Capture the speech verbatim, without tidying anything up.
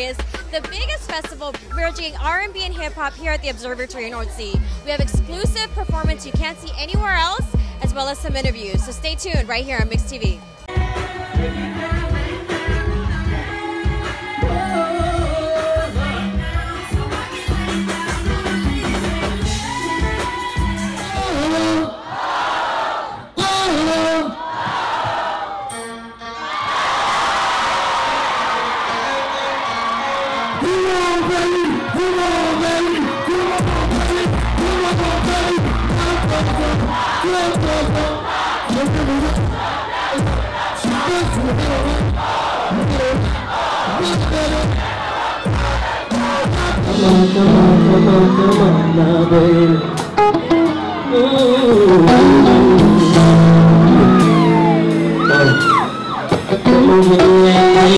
Series, the biggest festival merging R and B and hip hop here at the Observatory in North Sea. We have exclusive performance you can't see anywhere else, as well as some interviews. So stay tuned right here on Mix T V. Come on, come on, come on, come on, now, baby. Ooh. Oh. Come on, baby.